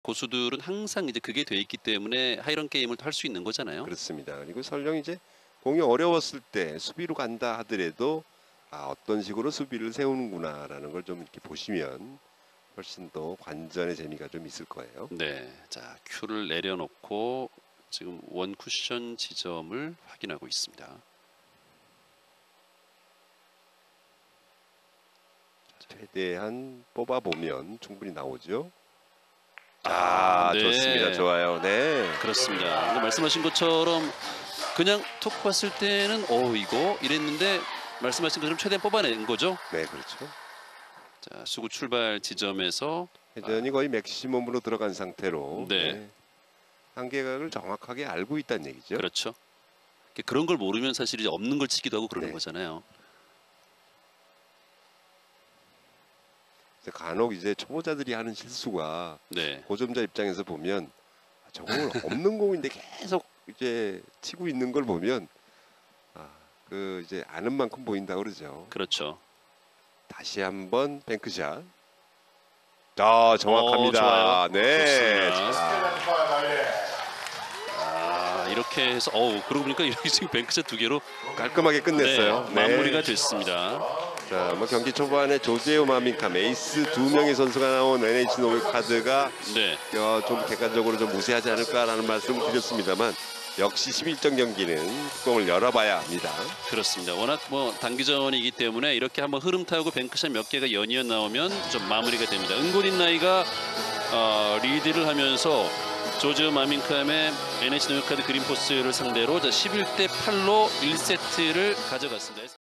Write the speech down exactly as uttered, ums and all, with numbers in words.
고수들은 항상 이제 그게 돼 있기 때문에 하이런 게임을 할 수 있는 거잖아요. 그렇습니다. 그리고 설령 이제 공이 어려웠을 때 수비로 간다 하더라도 아, 어떤 식으로 수비를 세우는구나라는 걸 좀 이렇게 보시면 훨씬 더 관전의 재미가 좀 있을 거예요. 네, 자 큐를 내려놓고 지금 원 쿠션 지점을 확인하고 있습니다. 최대한 뽑아보면 충분히 나오죠. 아, 아, 네. 좋습니다. 좋아요. 네. 그렇습니다. 말씀하신 것처럼 그냥 톡 봤을 때는 어 이거 이랬는데 말씀하신 것처럼 최대한 뽑아낸 거죠. 네, 그렇죠. 자 수구 출발 지점에서 회전이 거의 맥시멈으로 들어간 상태로 네. 네. 한계각을 정확하게 알고 있다는 얘기죠. 그렇죠. 그런 걸 모르면 사실 이제 없는 걸 치기도 하고 그러는 네. 거잖아요. 간혹 이제 초보자들이 하는 실수가 네. 고점자 입장에서 보면 저건 없는 공인데 계속 이제 치고 있는 걸 보면 아, 그 이제 아는 만큼 보인다 그러죠. 그렇죠. 다시 한번 뱅크샷. 아, 정확합니다. 오, 좋아요. 네. 아, 이렇게 해서 어우 그러고 보니까 이렇게 지금 뱅크샷 두 개로 깔끔하게 끝냈어요. 네, 마무리가 네. 됐습니다. 자, 뭐 경기 초반에 조제오 마민캄 에이스 두 명의 선수가 나온 엔에이치 노블카드가 네. 어, 좀 객관적으로 좀 무시하지 않을까라는 말씀을 드렸습니다만 역시 십일 점 경기는 뚜껑을 열어봐야 합니다. 그렇습니다. 워낙 뭐 단기전이기 때문에 이렇게 한번 흐름 타고 뱅크샷 몇 개가 연이어 나오면 좀 마무리가 됩니다. 은고린 나이가 어, 리드를 하면서 조즈 마민캄의 엔에이치 노블카드 그린포스를 상대로 십일 대 팔로 일 세트를 가져갔습니다.